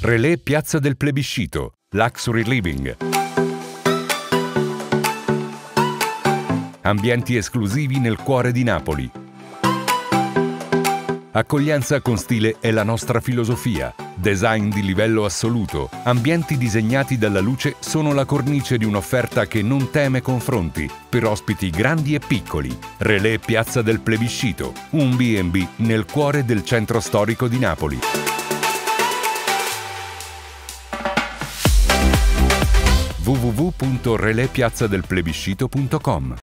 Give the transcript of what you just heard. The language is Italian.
Relè Piazza del Plebiscito, Luxury Living. Ambienti esclusivi nel cuore di Napoli. Accoglienza con stile è la nostra filosofia. Design di livello assoluto. Ambienti disegnati dalla luce sono la cornice di un'offerta che non teme confronti, per ospiti grandi e piccoli. Relè Piazza del Plebiscito, un B&B nel cuore del centro storico di Napoli. www.relépiazzadelplebiscito.com